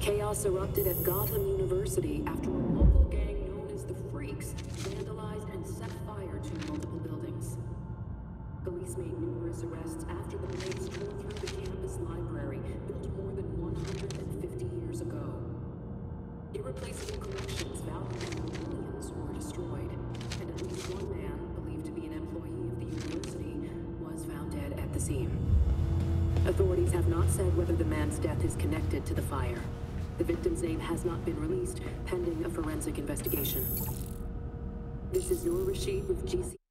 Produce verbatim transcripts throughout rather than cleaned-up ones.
Chaos erupted at Gotham University after a local gang known as the Freaks vandalized and set fire to multiple buildings. Police made numerous arrests after the blaze tore through the campus library, built more than one hundred fifty years ago. Irreplaceable collections valued in the millions were destroyed, and at least one man, believed to be an employee of the university, was found dead at the scene. Authorities have not said whether the man's death is connected to the fire. The victim's name has not been released, pending a forensic investigation. This is Noor Rashid with G C.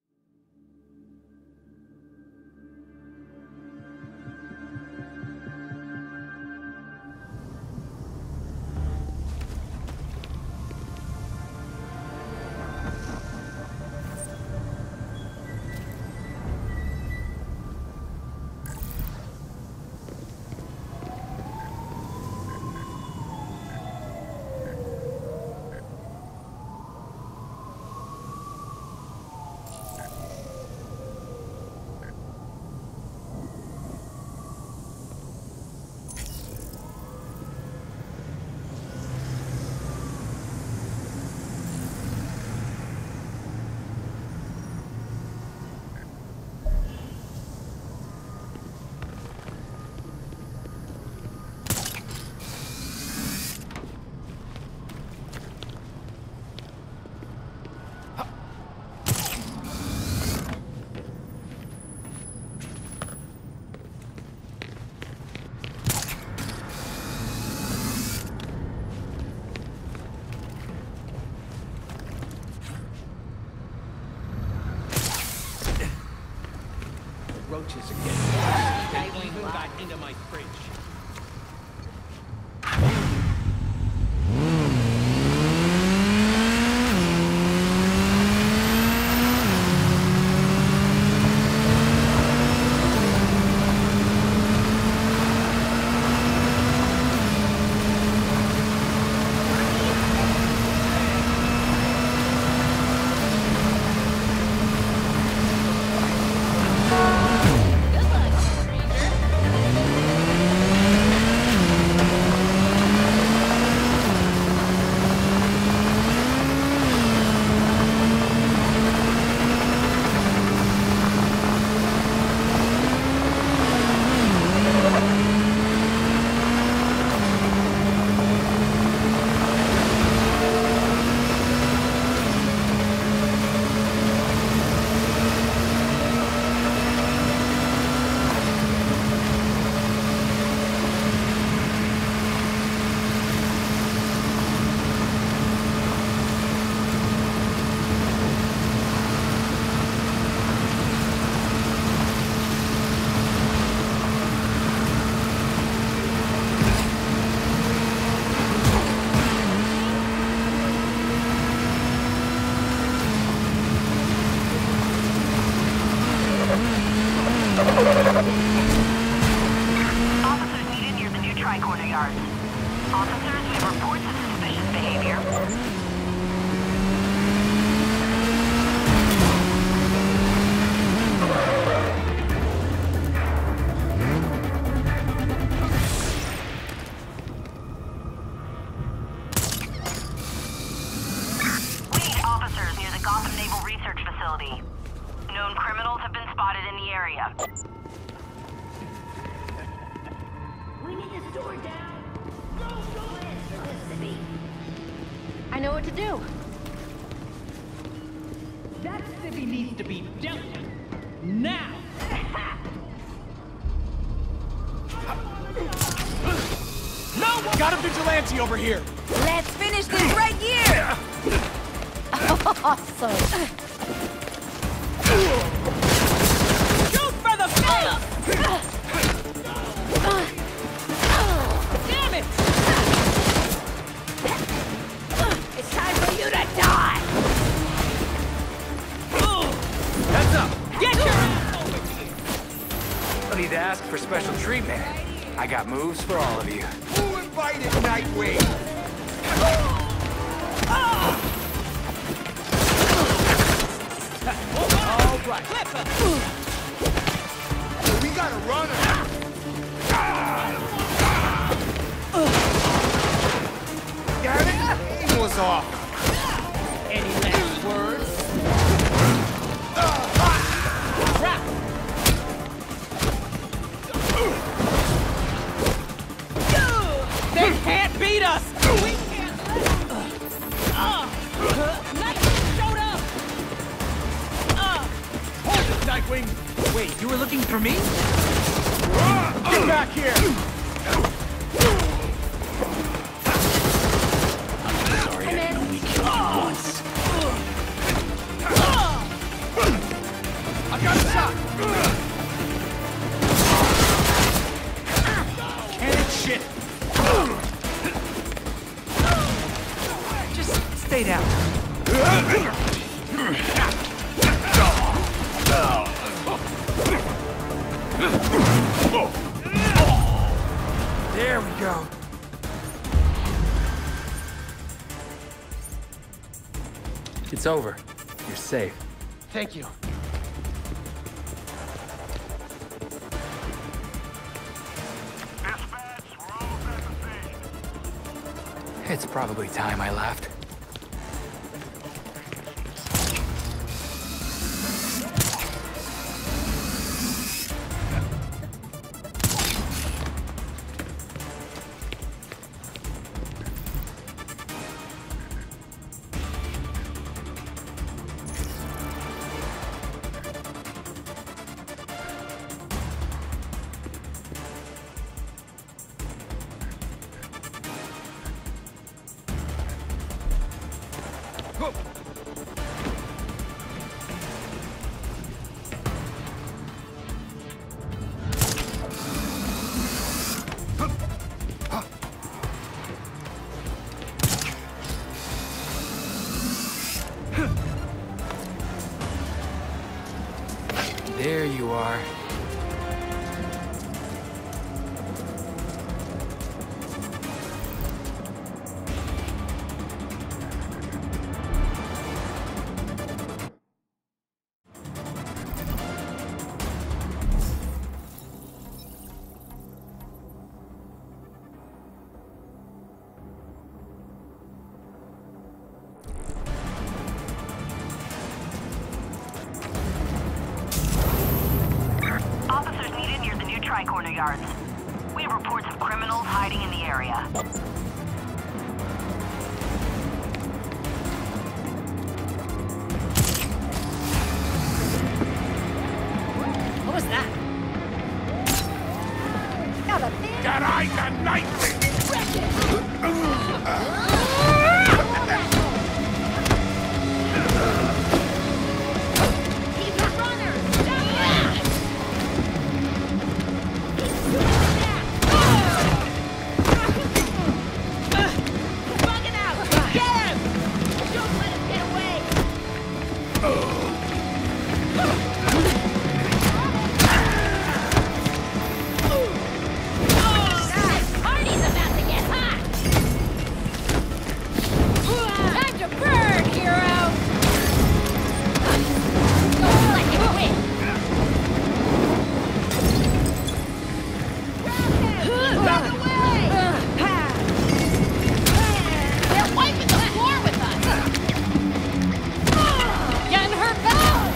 Roaches again. They even got into my fridge. I know what to do. That civvy needs to be dealt with. Now! No! Got a vigilante over here! Let's finish this right here! Awesome! Shoot for the face! Damn it! It's time for you to die! Heads up! Get your ass over here! No need to ask for special treatment. I got moves for all of you. Who invited Nightwing? All right. We gotta run her. ass off! Any last words? Crap! They can't beat us! We can't let uh, Nightwing showed up! Uh, Hold it, Nightwing! Wait, you were looking for me? Get back here! Sorry, I can only kill you once. I got a shot! Cannon shit! Just stay down. There we go. It's over. You're safe. Thank you. It's probably time I left. There you are. Corner yards. We have reports of criminals hiding in the area. What was that? Got a big That eyes a Nightwing! He's a runner! Yeah! Bugging out! Get him! Don't let him get away! Party's about to get hot! Time to burn, hero! Don't let him win! Run away! They're wiping the floor with us! Getting hurt bad!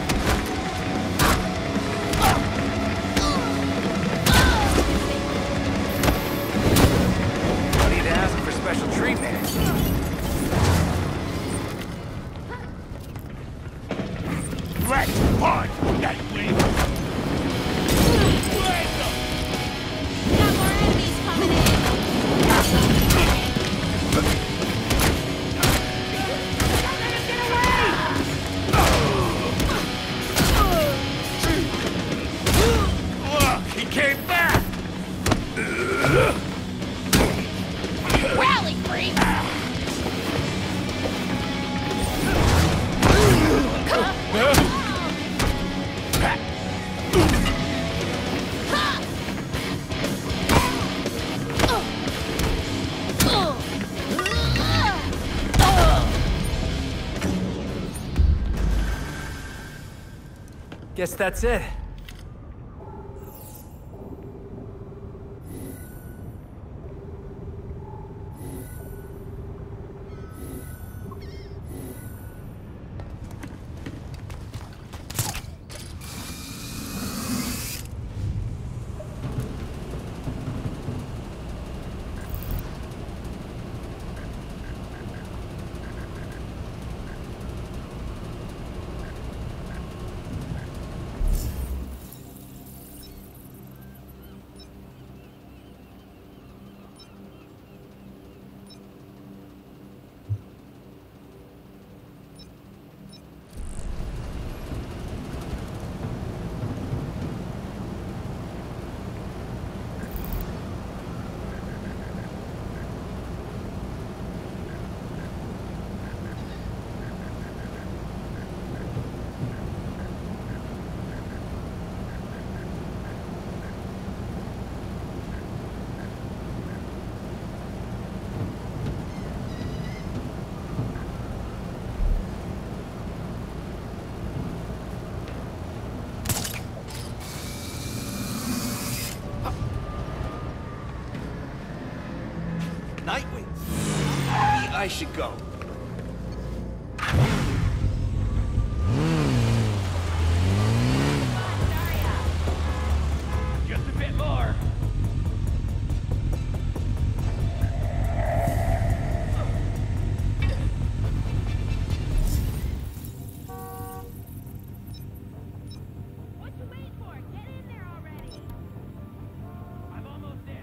No need to ask for special treatment. Let's punch, Nightwing! Got more enemies coming in! Look, he came back! Rally, freaks! Guess that's it. Nightwing. Maybe I should go. Just a bit more. What you waiting for? Get in there already. I'm almost there.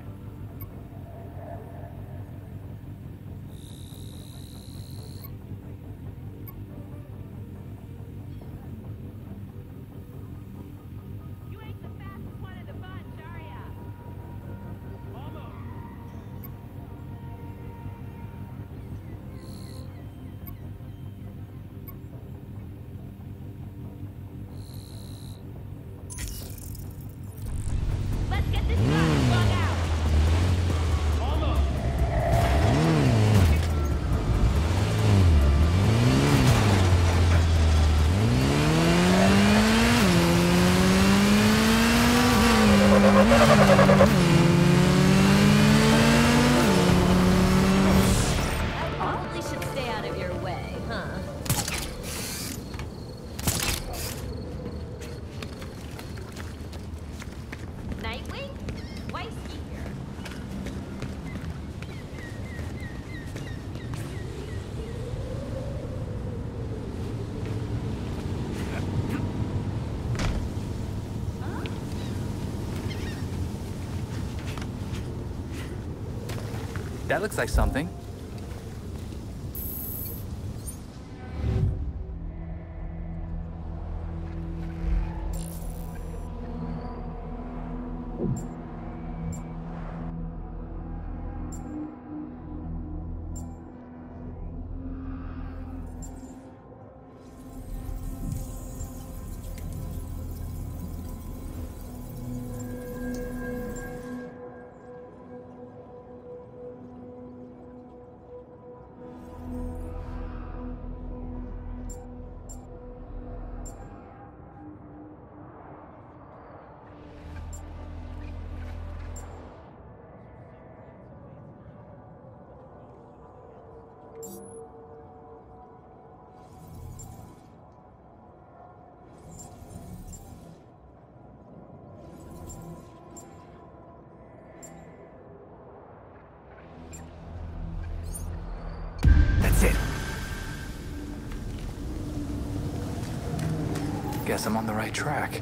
You ain't the fastest one of the bunch, are ya? Almost. Let's get this guy bug out. Almost. I probably should stay out of your way, huh? Nightwing? Weisky here. That looks like something. That's it. Guess I'm on the right track.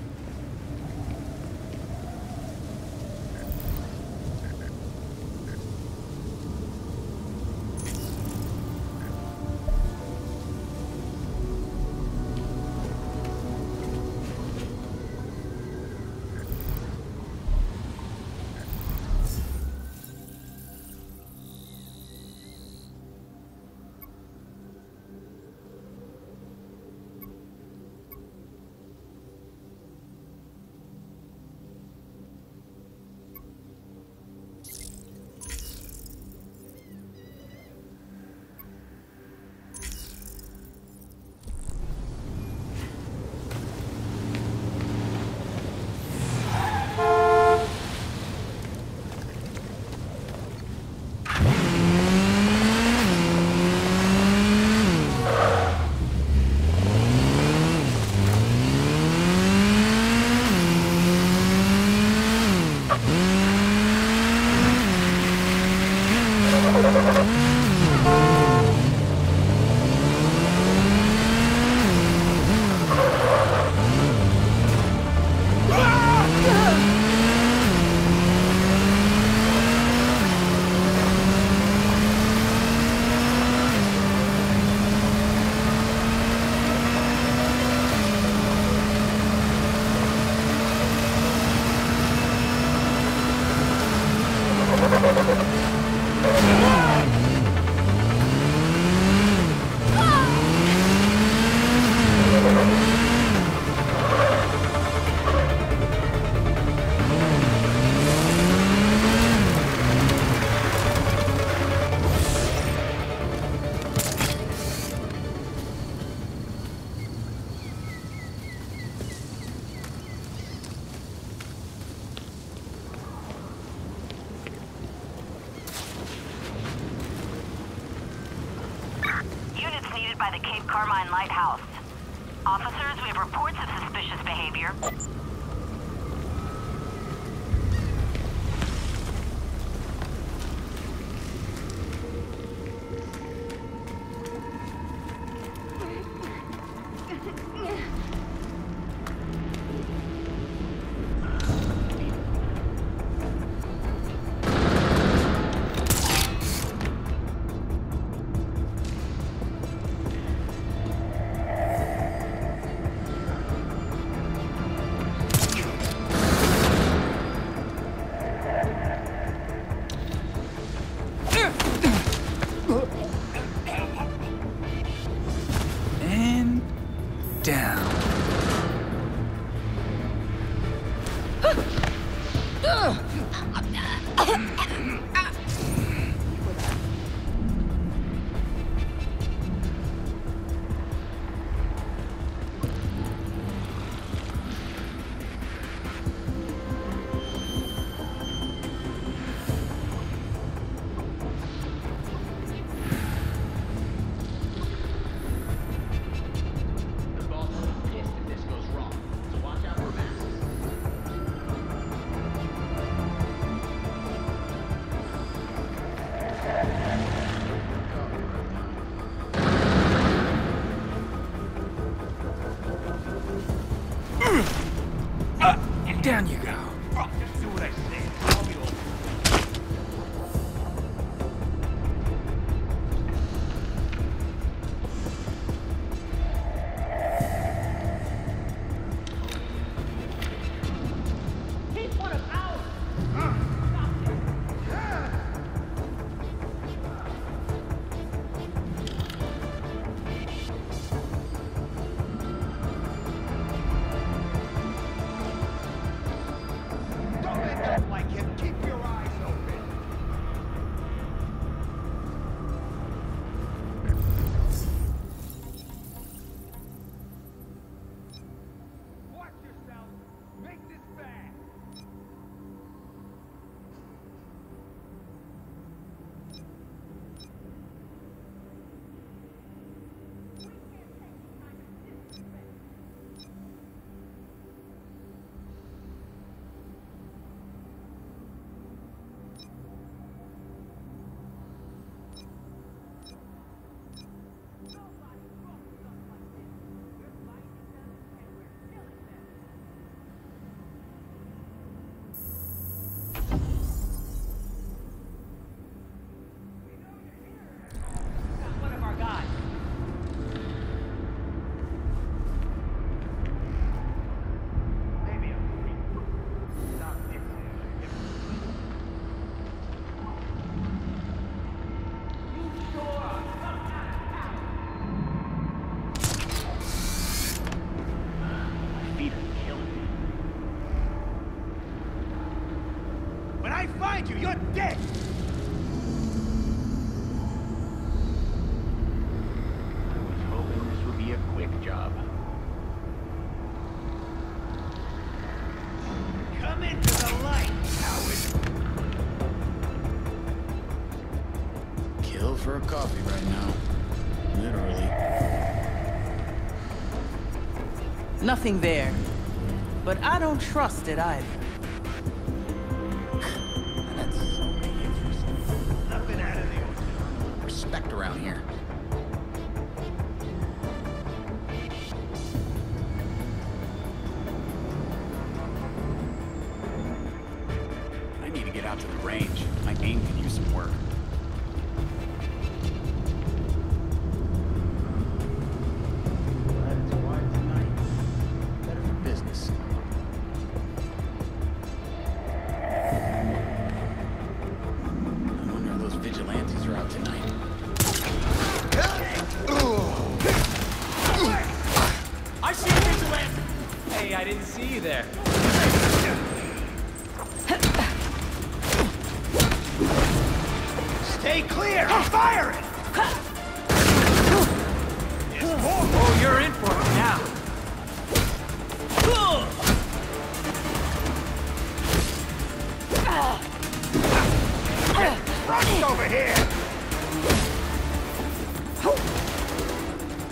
by the Cape Carmine Lighthouse. Officers, we have reports of suspicious behavior. Down you go. Just do what I say. I'll be over. He's one of ours! Don't end up like him. Keep your eyes open. Watch yourself. Make this fast. Got one of our guys. Maybe I'm free. Not this. My feet are killing me. When I find you, you're dead! I was hoping this would be a quick job. Come into the light, coward! Kill for a coffee right now. Literally. Nothing there. But I don't trust it either. That's so interesting. Nothing out of the ordinary. Respect around here. I need to get out to the range. My aim could use some work. Glad it's quiet tonight. Better for business. I wonder if those vigilantes are out tonight. I see a vigilante! Hey, I didn't see you there. Stay clear! I'm firing! Oh, you're in for it now. Rush over here!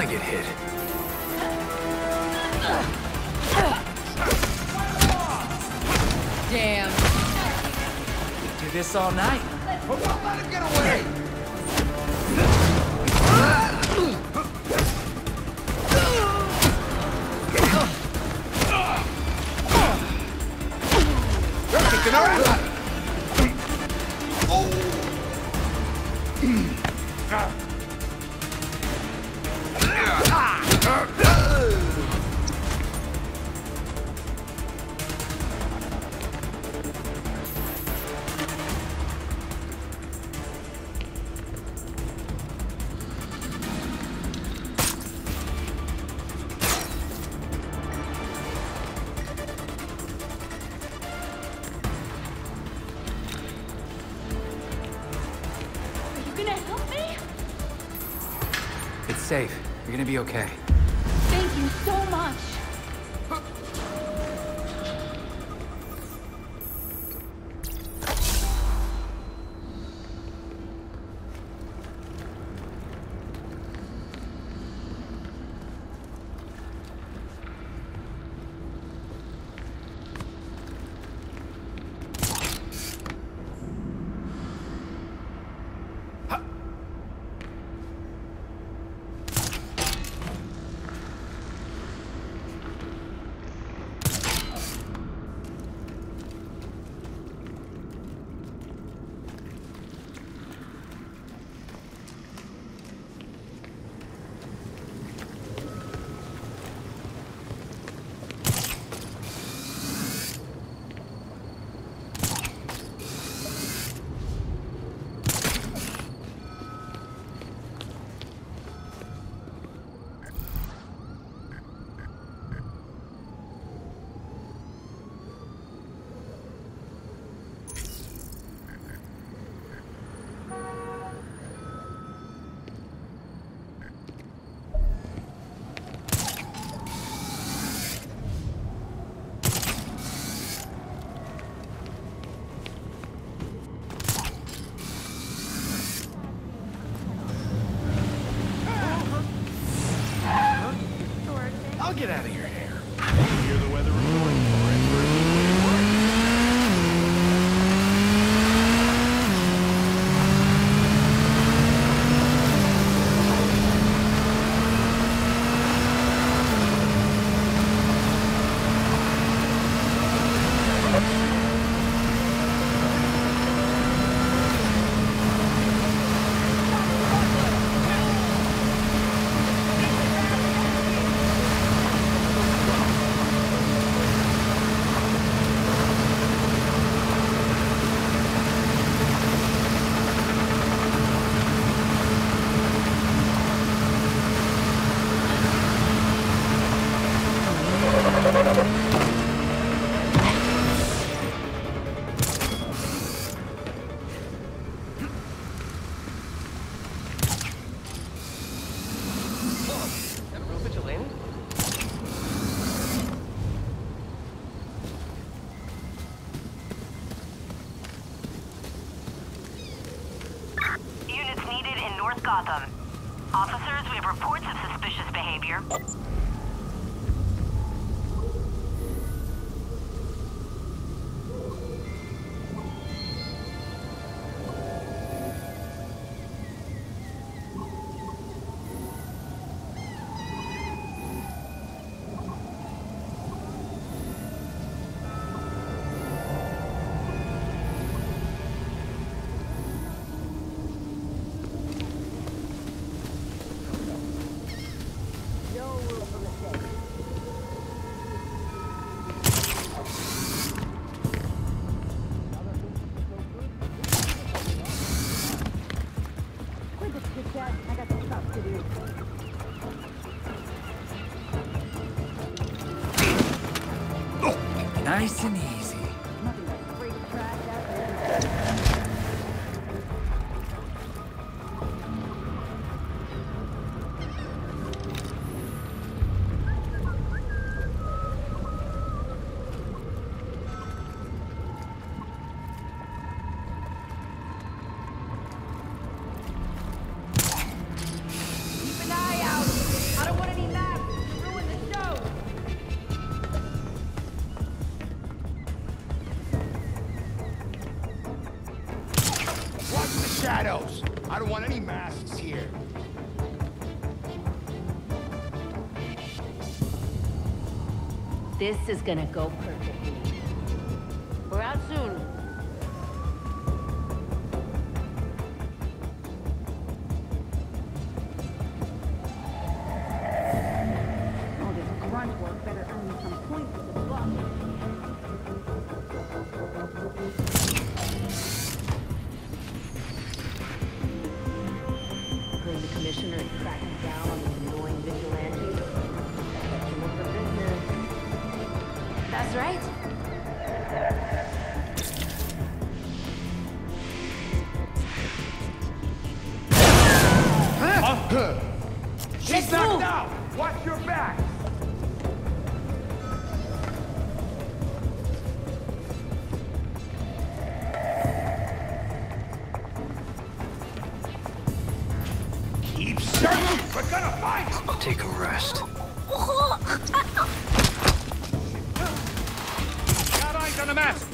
I get hit. Damn. Do this all night. Let him get away! Kicking her out! It's safe. You're gonna be okay. Thank you so much. I'll get out of your hair. Hear the weather report. Units needed in North Gotham. Officers, we have reports of suspicious behavior. Nice and easy. Keep an eye out. shadows. I don't want any masks here. This is gonna go perfectly. We're out soon. All this grunt work better earn me some points with the boss. Heard the commissioner is cracking down on these annoying vigilantes. That's look for business. That's right. She's knocked out! Watch your back! Keep searching! We're gonna find him! I'll take a rest. Got eyes on the mask!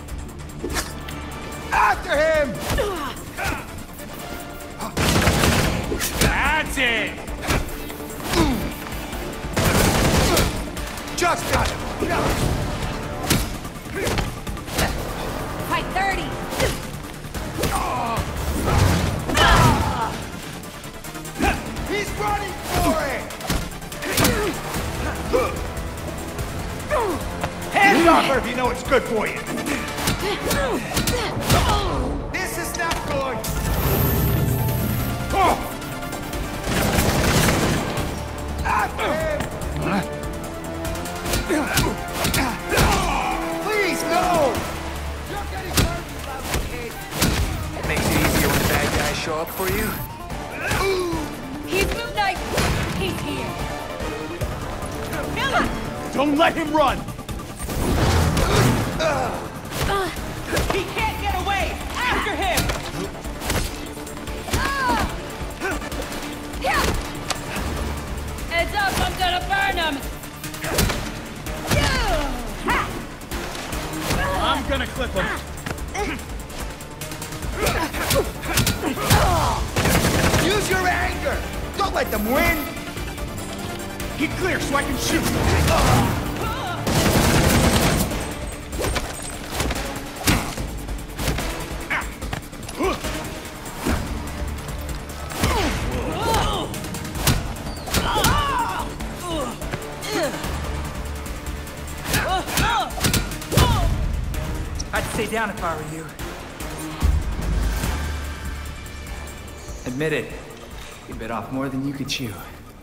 After him! That's it! Just got him! Fight thirty! He's running for it! Hands off her if you know it's good for you! This is not good! Oh. After him! Please, no! You're getting hurt, you lousy kid! It makes it easier when the bad guys show up for you. He's Moon Knight! He's here! Kill him! Don't let him run! He can't get away! After him! Heads up, I'm gonna burn him! I'm gonna clip him. Use your anger! Don't let them win! Get clear so I can shoot. I'd stay down if I were you. Admit it. You bit off more than you could chew.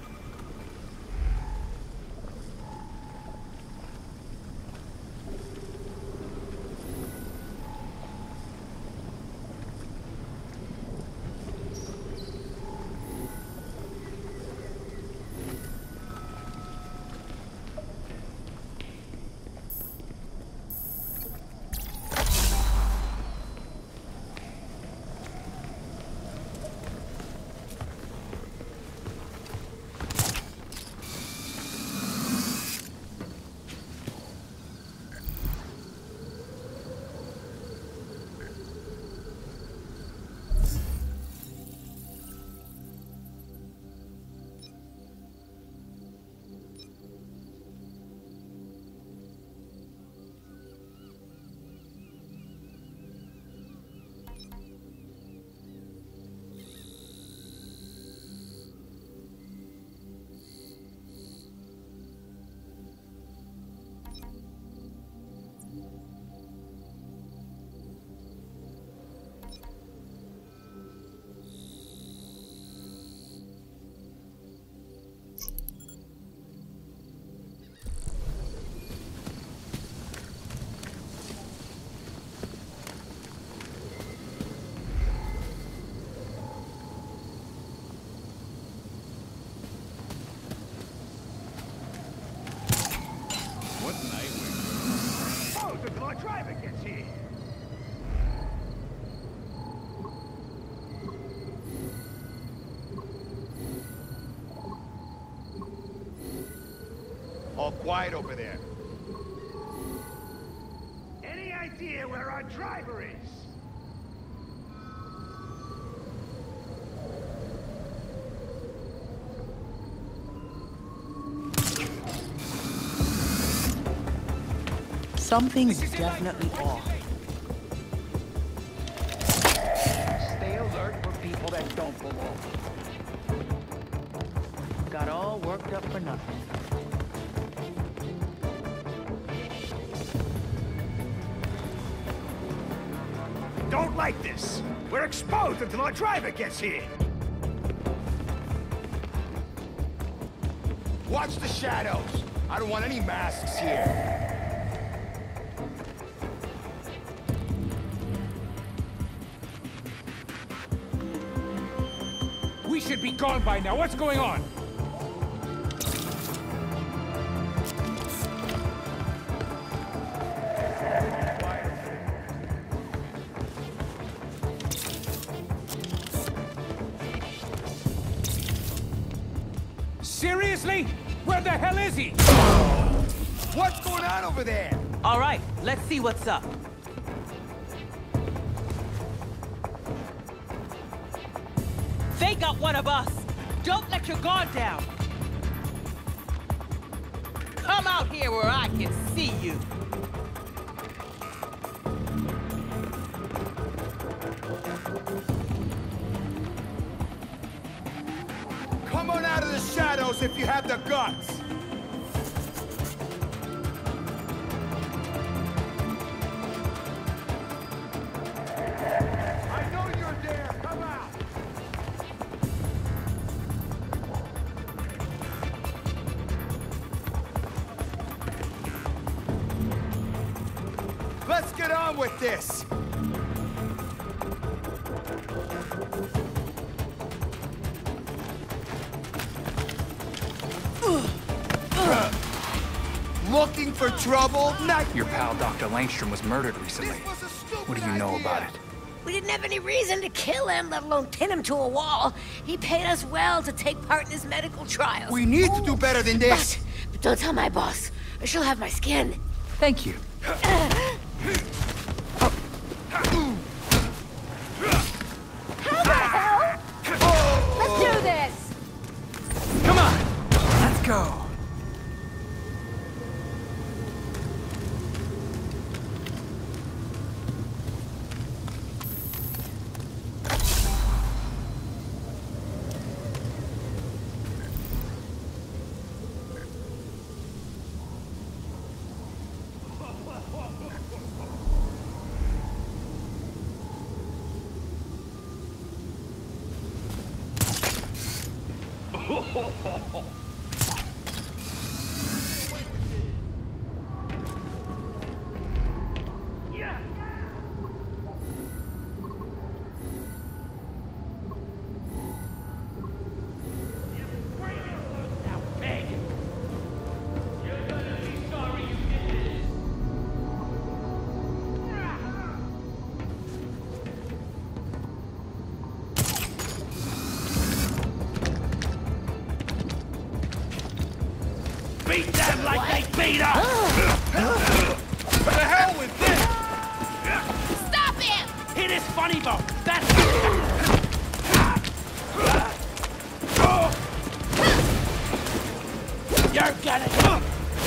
All quiet over there. Any idea where our driver is? Something's definitely off. Stay alert for people that don't belong. Got all worked up for nothing. Don't like this. We're exposed until our driver gets here. Watch the shadows. I don't want any masks here. We should be gone by now. What's going on? Seriously? Where the hell is he? What's going on over there? All right, let's see what's up. They got one of us. Don't let your guard down. Come out here where I can see you. Come on out of the shadows if you have the guts. I know you're there. Come out. Let's get on with this. Looking for trouble? Not Your pal Doctor Langstrom was murdered recently. What do you know about it? We didn't have any reason to kill him, let alone pin him to a wall. He paid us well to take part in his medical trials. We need to do better than this. But, but don't tell my boss, or she'll have my skin. Thank you. How the hell? Let's do this! Come on! Let's go! Beat them like they beat us! To hell with this! Stop him! Hit his funny bone! That's You're gonna...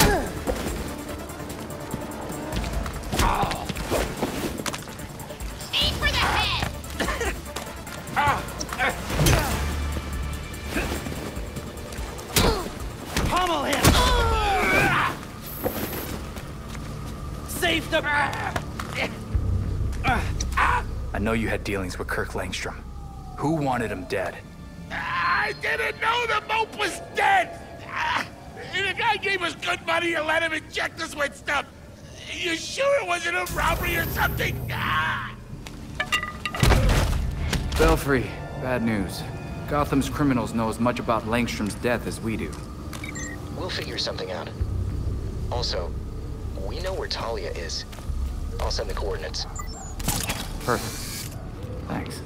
Aim for the head! Pummel him! Save the... I know you had dealings with Kirk Langstrom. Who wanted him dead? I didn't know the mope was dead! The guy gave us good money and let him inject us with stuff. You sure it wasn't a robbery or something? Belfry, bad news. Gotham's criminals know as much about Langstrom's death as we do. We'll figure something out. Also, we know where Talia is. I'll send the coordinates. Perfect. Thanks.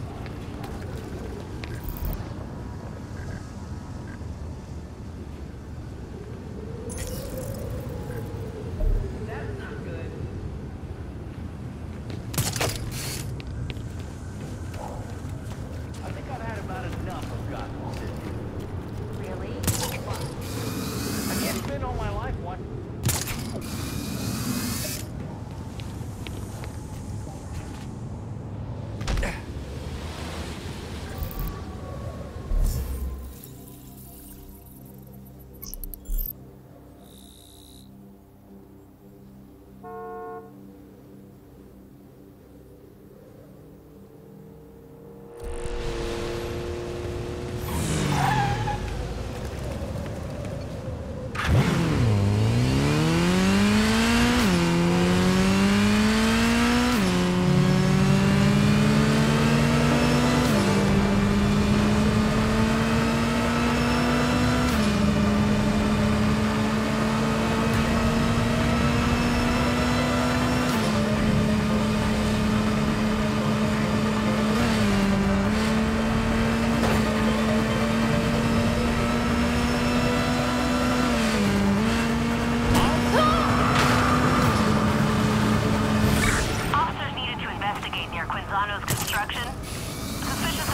I think I've had about enough of Gotham City. Really? I can't spend all my life one.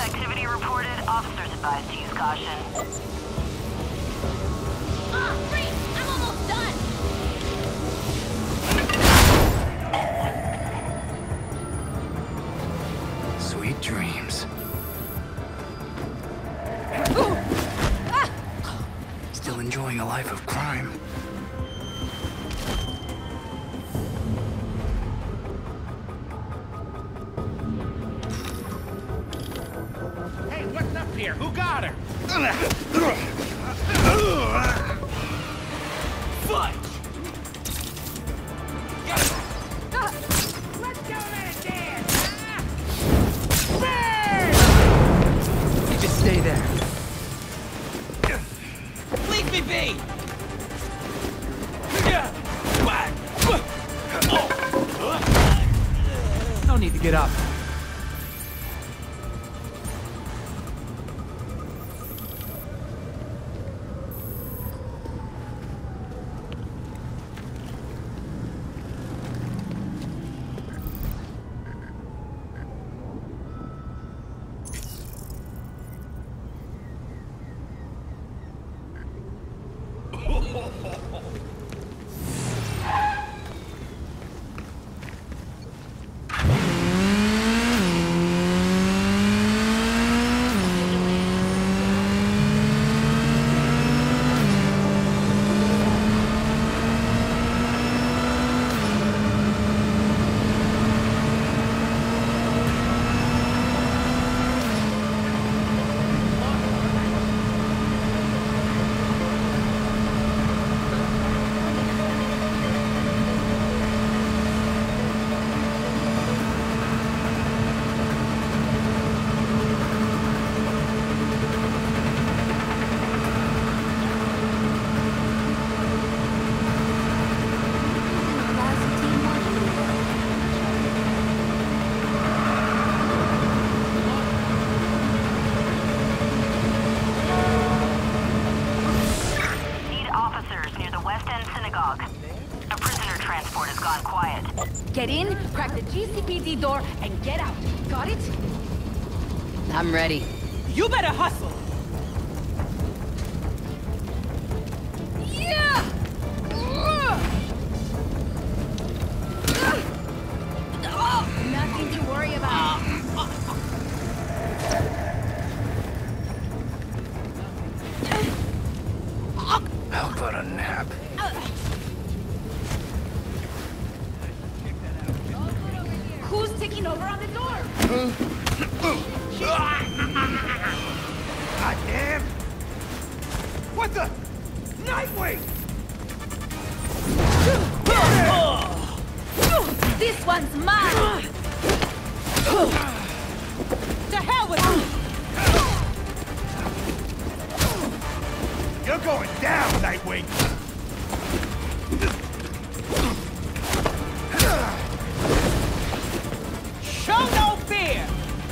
activity reported. Officers advised to use caution. Ah, great! I'm almost done! Sweet dreams. Still enjoying a life of crime. Hey, what's up here? Who got her? Fudge! Let's go let it dance! Burn! You just stay there. Leave me be! No need to get up. Get in, crack the G C P D door, and get out. Got it? I'm ready. You better hustle! Yeah! Oh, nothing to worry about. How about a nap? Who's taking over on the door? God damn! What the? Nightwing! This one's mine! To hell with you! You're going down, Nightwing! Show no fear!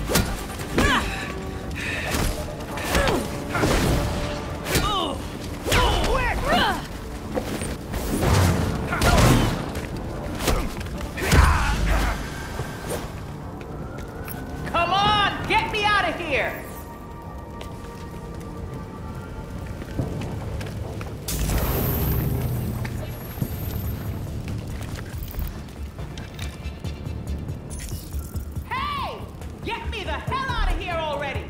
Come on, get me out of here! Hey! Get me the hell out of here already!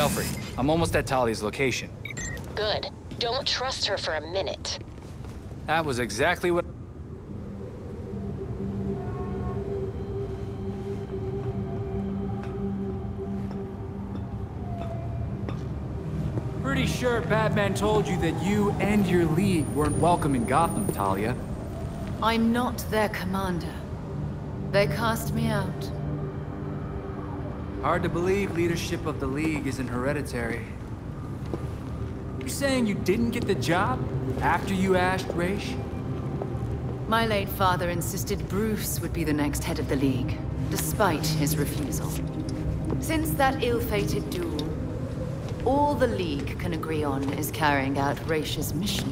Belfry, I'm almost at Talia's location. Good. Don't trust her for a minute. That was exactly what... Pretty sure Batman told you that you and your League weren't welcome in Gotham, Talia. I'm not their commander. They cast me out. Hard to believe leadership of the League isn't hereditary. You saying you didn't get the job after you asked Raish? My late father insisted Bruce would be the next head of the League, despite his refusal. Since that ill-fated duel, all the League can agree on is carrying out Raish's mission.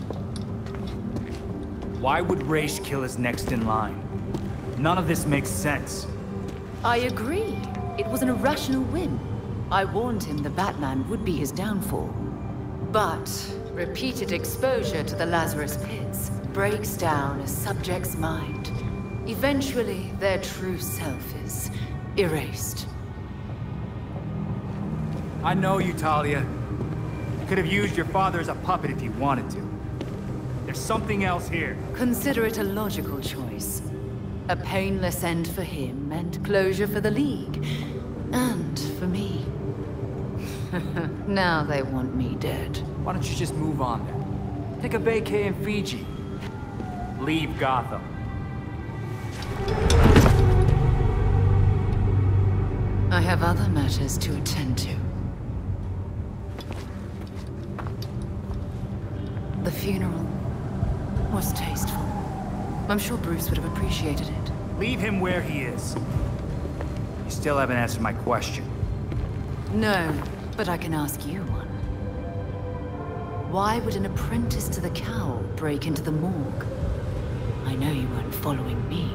Why would Raish kill his next in line? None of this makes sense. I agree. It was an irrational whim. I warned him the Batman would be his downfall. But repeated exposure to the Lazarus Pits breaks down a subject's mind. Eventually, their true self is erased. I know you, Talia. You could have used your father as a puppet if you wanted to. There's something else here. Consider it a logical choice. A painless end for him, and closure for the League. And for me. Now they want me dead. Why don't you just move on then? Take a vacay in Fiji. Leave Gotham. I have other matters to attend to. The funeral was tasteful. I'm sure Bruce would have appreciated it. Leave him where he is. You still haven't answered my question. No, but I can ask you one. Why would an apprentice to the Cowl break into the morgue? I know you weren't following me.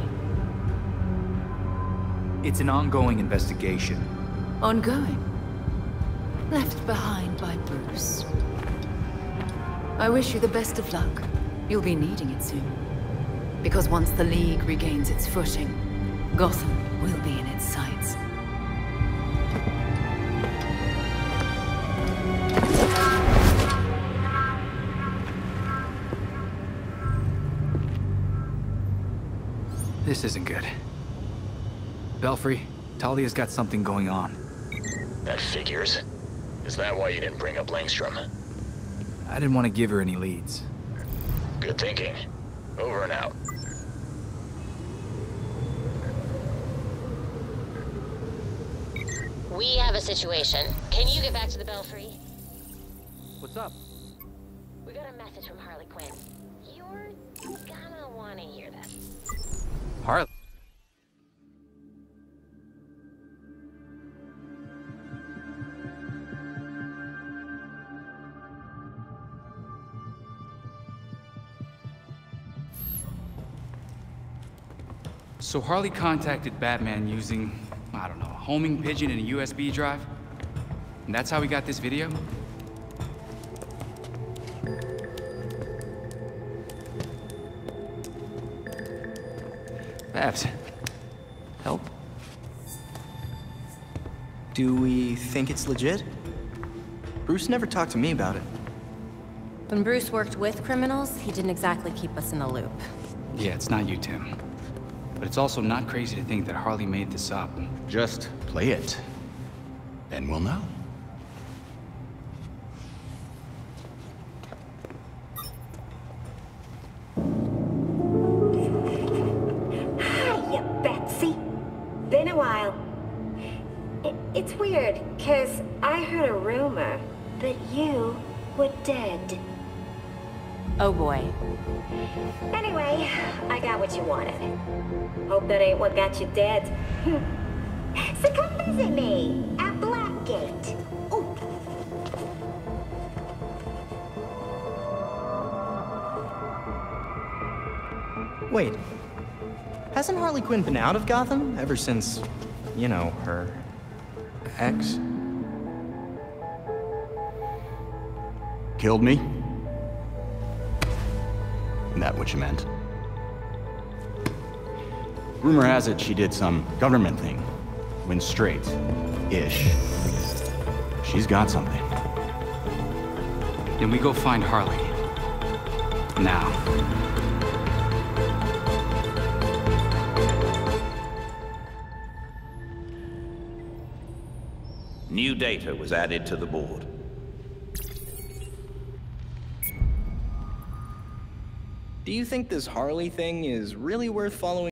It's an ongoing investigation. Ongoing? Left behind by Bruce. I wish you the best of luck. You'll be needing it soon. Because once the League regains its footing, Gotham will be in its sights. This isn't good. Belfry, Talia's got something going on. That figures. Is that why you didn't bring up Langstrom? I didn't want to give her any leads. Good thinking. Over and out. We have a situation. Can you get back to the Belfry? What's up? We got a message from Harley Quinn. You're gonna wanna hear this. Harley? So Harley contacted Batman using, I don't know, a homing pigeon and a U S B drive? And that's how we got this video? Babs, help? Do we think it's legit? Bruce never talked to me about it. When Bruce worked with criminals, he didn't exactly keep us in the loop. Yeah, it's not you, Tim. But it's also not crazy to think that Harley made this up. Just play it. Then we'll know. Hiya, Betsy. Been a while. I it's weird, because I heard a rumor that you were dead. Oh boy. Anyway, I got what you wanted. Hope that ain't what got you dead. So come visit me at Blackgate. Ooh. Wait. Hasn't Harley Quinn been out of Gotham ever since, you know, her ex? Killed me? Isn't that what you meant? Rumor has it she did some government thing. Went straight. Ish. She's got something. Then we go find Harley. Now. New data was added to the board. Do you think this Harley thing is really worth following?